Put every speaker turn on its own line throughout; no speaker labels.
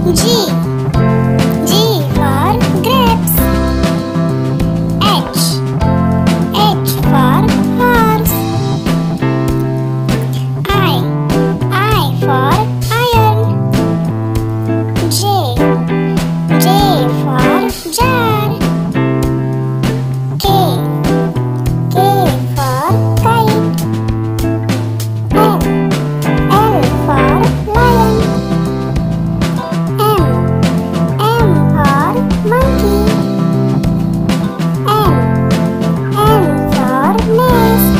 G. G for grapes. H. H for horse. I. I for iron. J. J for jar. K. K for kite. L. L for lion. M. M for monkey. N. N for nest.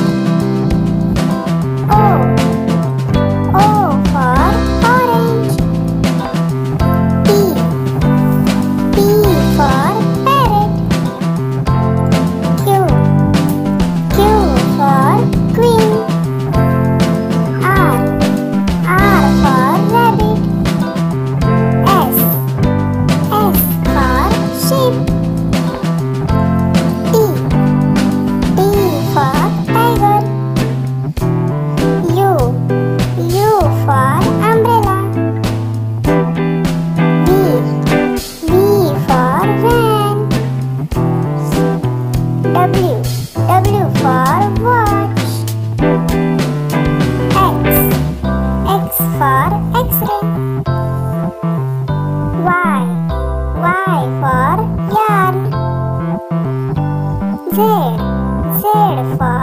O. O for orange. P. P for parrot. Q. Q for queen. R. R for rabbit. S. S for sheep. T. T for tiger. U. U for umbrella. V. V for van. W. W for watch. X. X for X-ray. Y. Y for yarn. Z. Z for